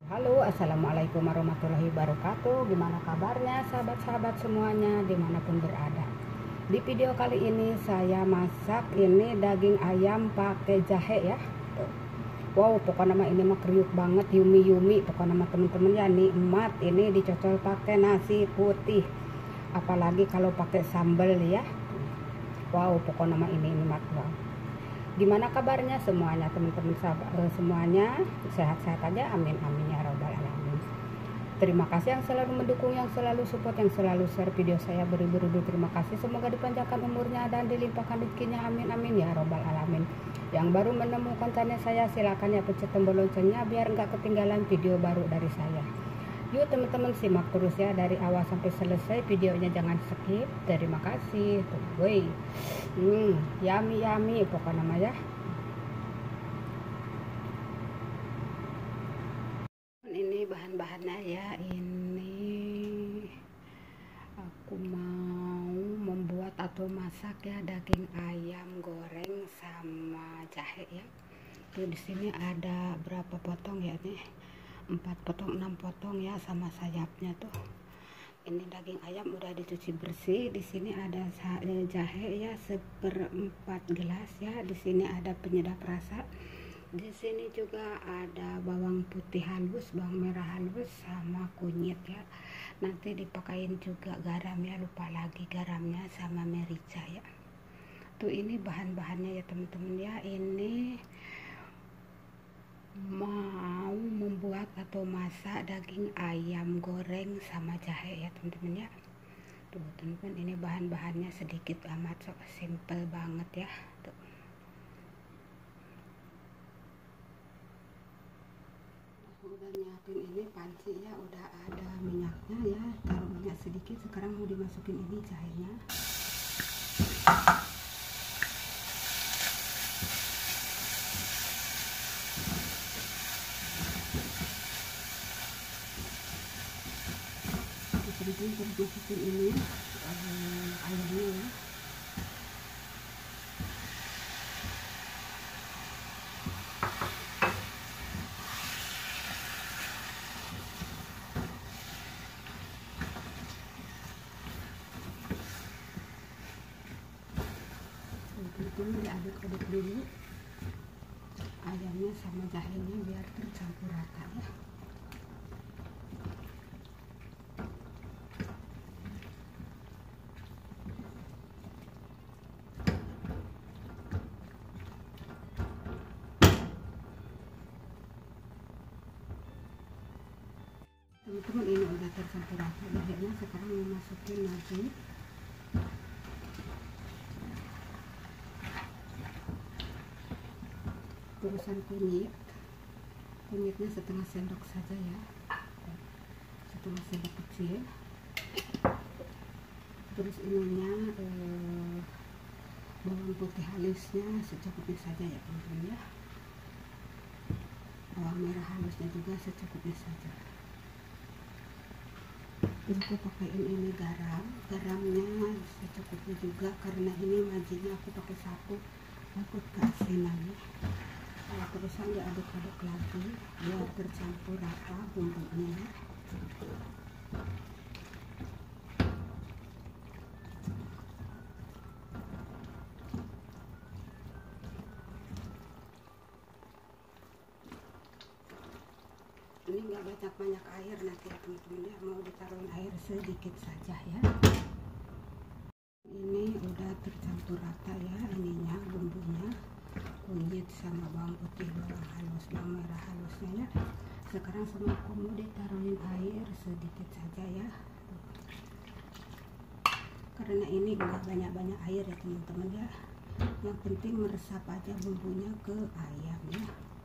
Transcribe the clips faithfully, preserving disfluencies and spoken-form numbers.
Halo, assalamualaikum warahmatullahi wabarakatuh. Gimana kabarnya sahabat-sahabat semuanya dimanapun berada. Di video kali ini saya masak ini daging ayam pakai jahe ya. Tuh. Wow, pokoknya nama ini mah kriuk banget, yumi-yumi. Pokoknya nama temen-temen ya nikmat. Ini dicocol pakai nasi putih. Apalagi kalau pakai sambal ya. Wow, pokoknya nama ini nikmat banget. Gimana kabarnya semuanya teman-teman sahabat eh, semuanya sehat-sehat aja, amin amin ya robbal alamin. Terima kasih yang selalu mendukung, yang selalu support, yang selalu share video saya, beribu-ribu terima kasih. Semoga dipanjangkan umurnya dan dilimpahkan rezekinya, amin amin ya robbal alamin. Yang baru menemukan channel saya silakan ya pencet tombol loncengnya biar nggak ketinggalan video baru dari saya. Yuk teman-teman simak terus ya dari awal sampai selesai videonya, jangan skip. Terima kasih. Tuh, woi. Hmm, yummy yummy pokoknya nama ya. Ini bahan-bahannya ya. Ini aku mau membuat atau masak ya daging ayam goreng sama jahe ya. Tuh di sini ada berapa potong ya nih? empat potong, enam potong ya sama sayapnya tuh. Ini daging ayam udah dicuci bersih. Di sini ada jahe ya seperempat gelas ya. Di sini ada penyedap rasa. Di sini juga ada bawang putih halus, bawang merah halus sama kunyit ya. Nanti dipakein juga garam ya, lupa lagi garamnya sama merica ya. Tuh ini bahan-bahannya ya teman-teman ya. Ini mau membuat atau masak daging ayam goreng sama jahe ya teman-teman ya. Tuh teman-teman ini bahan-bahannya sedikit amat so simple banget ya. Tuh. Udah nyiapin ini panci ya, udah ada minyaknya ya, taruh minyak sedikit. Sekarang mau dimasukin ini jahenya. Terus masukin ini um, ayamnya ya. Ini diaduk-aduk dulu ayamnya sama jahenya biar tercampur rata ya. Teman-teman ini udah tercampur rata jahenya. Sekarang mau masukin lagi terusan kunyit. Kunyitnya setengah sendok saja ya, setengah sendok kecil. Terus ininya eh, bawang putih halusnya secukupnya saja ya teman-teman ya. Bawang merah halusnya juga secukupnya saja. Terus aku pakaiin ini garam, garamnya secukupnya juga karena ini majinya aku pakai satu, takut keasinan ya. Nah, terusan diaduk-aduk lagi biar tercampur rata bumbunya. Ini nggak banyak-banyak air nanti ya teman-teman ya, mau ditaruhin air sedikit saja ya. Ini udah tercampur rata ya ininya bumbunya, kunyit sama bawang putih, bawang halus, bawang merah halusnya ya. Sekarang sama aku mau ditaruhin air sedikit saja ya, karena ini enggak banyak-banyak air ya teman-teman ya. Yang penting meresap aja bumbunya ke ayam ya.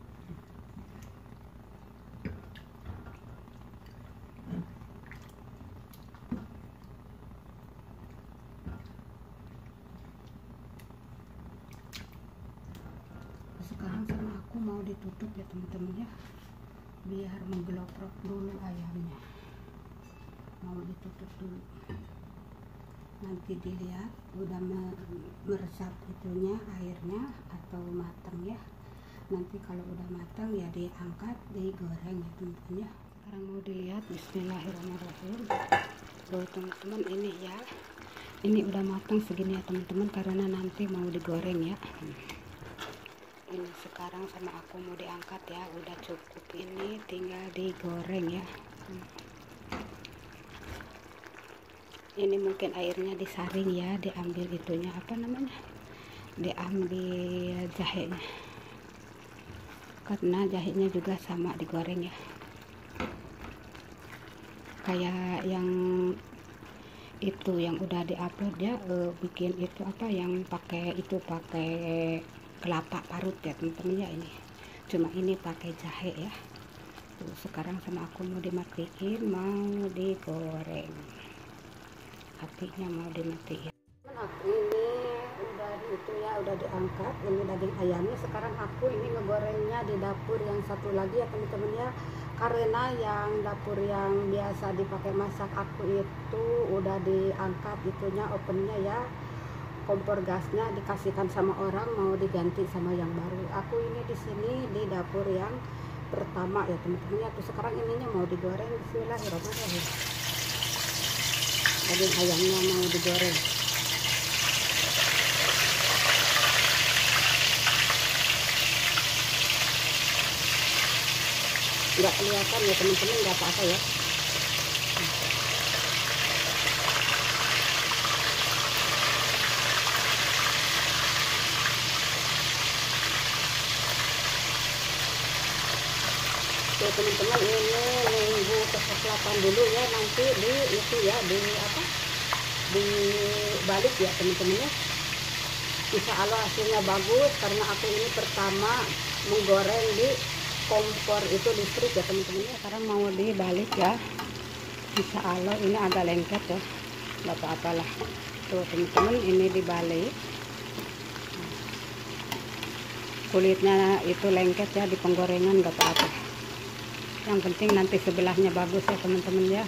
Sekarang sama aku mau ditutup ya teman-teman ya, biar menggeloprok dulu ayamnya. Mau ditutup dulu, nanti dilihat udah meresap itunya airnya atau matang ya. nanti kalau udah matang ya diangkat digoreng ya teman-teman ya. Sekarang mau dilihat, bismillahirrahmanirrahim. Tuh teman-teman, ini ya, ini udah matang segini ya teman-teman, karena nanti mau digoreng ya. Ini sekarang sama aku mau diangkat ya, udah cukup, ini tinggal digoreng ya. Ini mungkin airnya disaring ya, diambil itunya apa namanya, diambil jahenya, karena jahenya juga sama digoreng ya, kayak yang itu yang udah diupload ya, eh, bikin itu apa yang pakai itu pakai kelapa parut ya teman-teman ya. Ini cuma ini pakai jahe ya. Tuh, sekarang sama aku mau dimatiin, mau digoreng, apinya mau dimatiin. Ini udah itu ya, udah diangkat, ini daging ayamnya. Sekarang aku ini ngegorengnya di dapur yang satu lagi ya teman-teman ya, karena yang dapur yang biasa dipakai masak aku itu udah diangkat itunya, opennya ya, kompor gasnya dikasihkan sama orang, mau diganti sama yang baru. Aku ini di sini di dapur yang pertama ya teman-teman ya. Tuh sekarang ininya mau digoreng, bismillahirrahmanirrahim. Daging ayamnya mau digoreng. Nggak kelihatan ya teman-teman, nggak apa-apa ya. Oke teman-teman, ini nunggu kecoklatan dulu ya, nanti di itu ya, di apa, dibalik ya teman-teman ya. Insya Allah hasilnya bagus, karena aku ini pertama menggoreng di kompor itu listrik ya teman-teman ya. Sekarang mau dibalik ya, insya Allah ini agak lengket ya, nggak apa-apalah. Tuh teman-teman, ini dibalik, kulitnya itu lengket ya di penggorengan, nggak apa-apa. Yang penting nanti sebelahnya bagus ya teman-teman ya.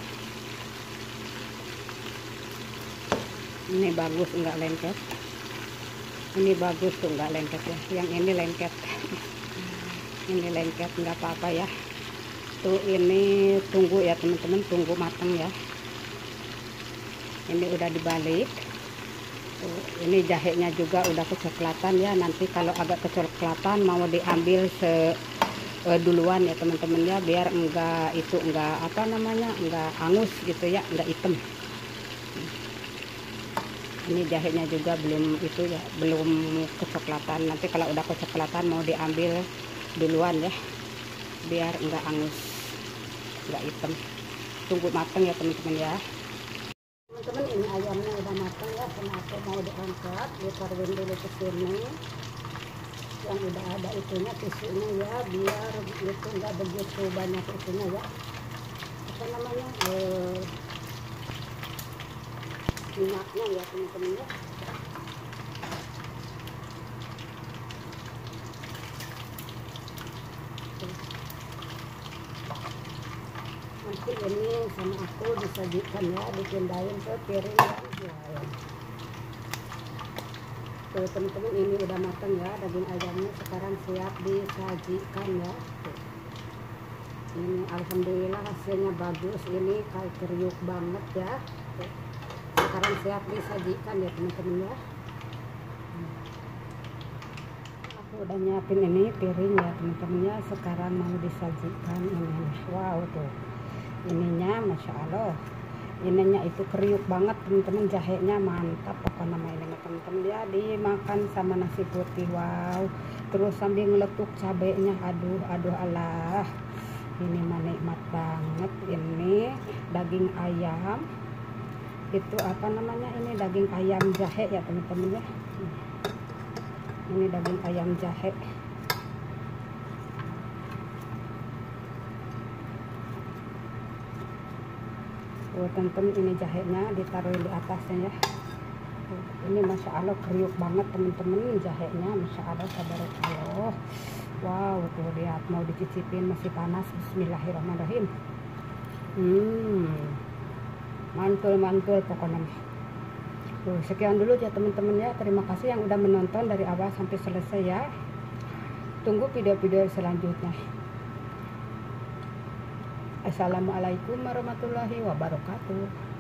Ini bagus enggak lengket, ini bagus tuh enggak lengket ya, yang ini lengket. Ini lengket enggak apa-apa ya. Tuh ini tunggu ya teman-teman, tunggu matang ya. Ini udah dibalik. Tuh, ini jahenya juga udah kecoklatan ya, nanti kalau agak kecoklatan mau diambil se Uh, duluan ya teman-teman ya, biar enggak itu enggak apa namanya, enggak angus gitu ya, enggak hitam. Ini jahenya juga belum itu ya, belum kecoklatan. Nanti kalau udah kecoklatan mau diambil duluan ya, biar enggak angus, enggak hitam. Tunggu matang ya teman-teman ya. Teman-teman, ini ayamnya udah matang ya, kenapa mau diangkat, ditaruhin dulu ke sini. Yang udah ada itunya, tisunya ya, biar itu enggak begitu banyak itunya ya, apa namanya, eh, minyaknya ya teman-teman ya. Nanti ini sama aku disajikan ya, dipindahin ke piring yang lain. Tuh teman-teman, ini udah matang ya daging ayamnya, sekarang siap disajikan ya. Tuh. Ini alhamdulillah hasilnya bagus, ini kayak kriuk banget ya. Tuh. Sekarang siap disajikan ya teman-teman ya. Aku udah nyiapin ini piring ya teman-teman ya, sekarang mau disajikan ini. Wow tuh, ininya masya Allah, ininya itu kriuk banget teman-teman, jahenya mantap pokoknya nama ini teman-teman ya, dimakan sama nasi putih. Wow, terus sambil ngeletuk cabenya, aduh aduh Allah, ini mah nikmat banget. Ini daging ayam itu apa namanya, ini daging ayam jahe ya teman-teman ya. Ini daging ayam jahe. Oh teman-teman, ini jahenya ditaruh di atasnya ya. Oh, ini masya Allah kriuk banget teman-teman, jahenya masya Allah, tabarakallah. Wow tuh lihat, mau dicicipin masih panas. Bismillahirrahmanirrahim. Hmm, mantul-mantul pokoknya. Tuh, sekian dulu ya teman-teman ya, terima kasih yang udah menonton dari awal sampai selesai ya. Tunggu video-video selanjutnya. Assalamualaikum warahmatullahi wabarakatuh.